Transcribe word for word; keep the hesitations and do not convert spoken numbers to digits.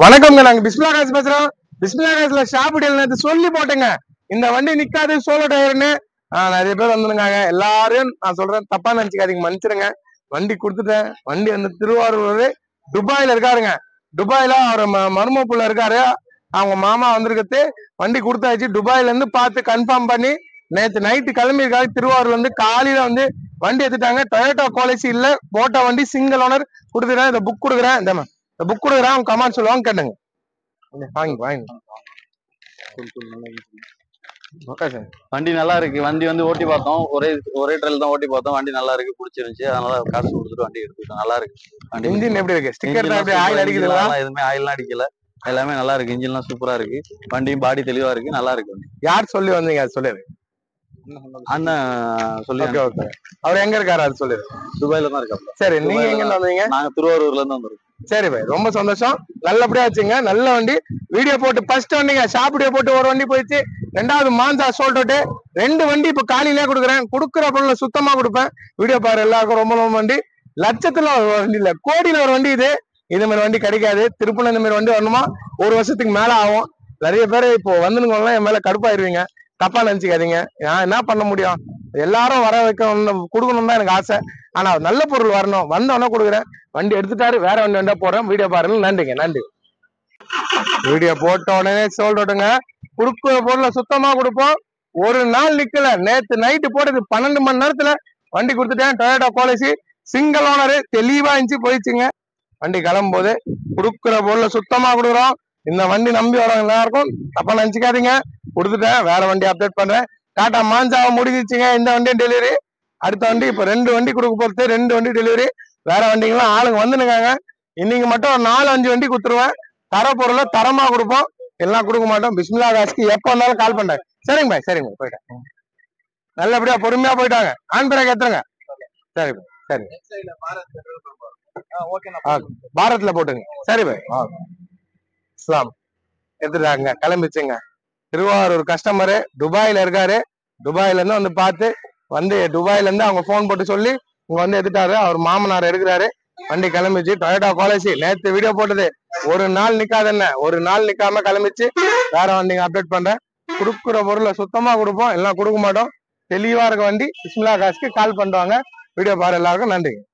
வணக்கம்ங்க, நாங்க பிஸ்மிலா காசு பேசுறோம். பிஸ்மிலா காசுல ஷாப் டீல் சொல்லி போட்டுங்க, இந்த வண்டி நிக்காது சோலோ டயர்னு நிறைய பேர் வந்துருக்காங்க. எல்லாரையும் நான் சொல்றேன், தப்பா நினைச்சுக்காதீங்க, மன்னிச்சிருங்க. வண்டி கொடுத்துட்டேன். வண்டி வந்து திருவாரூர் துபாயில இருக்காருங்க. துபாயில அவர் மருமப்புள்ள இருக்காரு. அவங்க மாமா வந்திருக்கிறது வண்டி கொடுத்தாச்சு. துபாயில இருந்து பார்த்து கன்ஃபார்ம் பண்ணி நேற்று நைட்டு கிளம்பி இருக்காரு. திருவாரூர்ல இருந்து காலையில வந்து வண்டி எடுத்துட்டாங்க. டொயோட்டோ குவாலிட்டி இல்ல, போட்ட வண்டி சிங்கிள் ஓனர் கொடுத்துட்டேன். இந்த புக் கொடுக்குறேன், இந்த புக் கொடுக்குறேன். அவங்க கமெண்ட் சொல்லுவாங்க, கேட்டுங்க. வாங்கி வாங்கி வண்டி நல்லா இருக்கு. வண்டி வந்து ஓட்டி பார்த்தோம், ஒரே ஒரே ட்ரெயில் தான் ஓட்டி பார்த்தோம். வண்டி நல்லா இருக்கு, பிடிச்சிருந்துச்சு. அதனால காசு கொடுத்துட்டு வண்டி எடுத்துக்கிட்டோம். நல்லா இருக்கு. வண்டி இன்ஜின் எப்படி இருக்கு? ஸ்டிக்கர் தான் ஆயில் அடிக்குதுங்களா? எதுவுமே ஆயில்லாம் அடிக்கல, எல்லாமே நல்லா இருக்கு. இன்ஜின்லாம் சூப்பரா இருக்கு. வண்டியும் பாடி தெளிவா இருக்கு, நல்லா இருக்கு. யார் சொல்லி வந்தீங்க அது சொல்லிடு. அண்ணன் சொல்லி. அவர் எங்க இருக்காரு அது சொல்லிடு. துபாயில தான் இருக்காரு. சரி, நீங்க எங்க இருந்து வந்தீங்க? நாங்க திருவாரூர்ல இருந்து வந்திருக்கோம். சரி பாய், ரொம்ப சந்தோஷம். நல்லபடியா வச்சுங்க. நல்ல வண்டி. வீடியோ போட்டு ஃபர்ஸ்ட் வண்டிங்க ஷாப் வீடியோ போட்டு ஒரு வண்டி போயிடுச்சு. ரெண்டாவது மாஞ்சா சோல்டோட்டு ரெண்டு வண்டி இப்ப காலையிலே கொடுக்குறேன். கொடுக்குற பொருளை சுத்தமா கொடுப்பேன். வீடியோ பாரு எல்லாருக்கும். ரொம்ப ரொம்ப வண்டி. லட்சத்துல ஒரு வண்டி இல்ல, கோடியில ஒரு வண்டி. இது இது மாதிரி வண்டி கிடைக்காது. திருப்பூர் இந்த மாதிரி வண்டி வரணுமா ஒரு வருஷத்துக்கு மேல ஆகும். நிறைய பேர் இப்போ வந்துருங்கலாம் என் மேல கடுப்பாயிருவீங்க, தப்பா நினைச்சுக்காதீங்க. நான் என்ன பண்ண முடியும்? எல்லாரும் வர வைக்கணும், கொடுக்கணும் தான் எனக்கு ஆசை. ஆனா நல்ல பொருள் வரணும். வந்தோடனே கொடுக்குறேன். வண்டி எடுத்துட்டாரு, வேற வண்டி வந்தா போறேன். வீடியோ பாருங்க. நன்றிங்க, நன்றி. வீடியோ போட்ட உடனே சொல்றேங்க, கொடுக்குற பொருளை சுத்தமா கொடுப்போம். ஒரு நாள் நிக்கல. நேத்து நைட்டு போட்டது பன்னெண்டு மணி நேரத்துல வண்டி கொடுத்துட்டேன். டொயோட்டோ குவாலிட்டி சிங்கிள் ஓனரு, தெளிவா இருந்துச்சு, போயிடுச்சுங்க. வண்டி கிளம்பும் போது கொடுக்குற பொருளை சுத்தமா கொடுக்குறோம். இந்த வண்டி நம்பி வரவங்க எல்லாருக்கும் தப்பா நினைச்சுக்காதீங்க. கொடுத்துட்டேன், வேற வண்டி அப்டேட் பண்றேன். டாடா மாஞ்சாவை முடிஞ்சிச்சுங்க. இந்த வண்டி டெலிவரி. அடுத்த வண்டி இப்ப ரெண்டு வண்டி கொடுக்க போறது, ரெண்டு வண்டி டெலிவரி. வேற வண்டிங்கெல்லாம் ஆளுங்க வந்துருக்காங்க. இன்னைக்கு மட்டும் ஒரு நாலு அஞ்சு வண்டி கொடுத்துருவேன். தர பொருளை தரமா கொடுப்போம், எல்லாம் கொடுக்க மாட்டோம். பிஸ்மிலா காசுக்கு எப்ப வந்தாலும் கால் பண்றேன். சரிங்க பாய், சரிங்க பாய், போயிட்டேன். நல்லபடியா பொறுமையா போயிட்டாங்க. ஆன் பிரேக் ஏத்துறங்க. சரி பாய், சரி. பாரத்ல போட்டுங்க. சரி பாய். எடுத்துட்டாங்க, கிளம்பிச்சுங்க. திருவாரூர் கஸ்டமரு துபாயில இருக்காரு. துபாயில இருந்து வந்து பார்த்து வந்து துபாயில இருந்து அவங்க போன் போட்டு சொல்லி இங்க வந்து எடுத்துட்டாரு. அவர் மாமனார் எடுக்கிறாரு. வண்டி கிளம்பிச்சு. டொயோட்டோ குவாலிட்டி நேற்று வீடியோ போட்டது ஒரு நாள் நிக்காது. என்ன ஒரு நாள் நிக்காம கிளம்பிச்சு. வேற வண்டிங்க அப்டேட் பண்றேன். கொடுக்குற பொருளை சுத்தமா கொடுப்போம், எல்லாம் கொடுக்க மாட்டோம். தெளிவா இருக்க வண்டி. பிஸ்மிலா காசுக்கு கால் பண்ணுவாங்க. வீடியோ பாரு எல்லாருக்கும். நன்றி.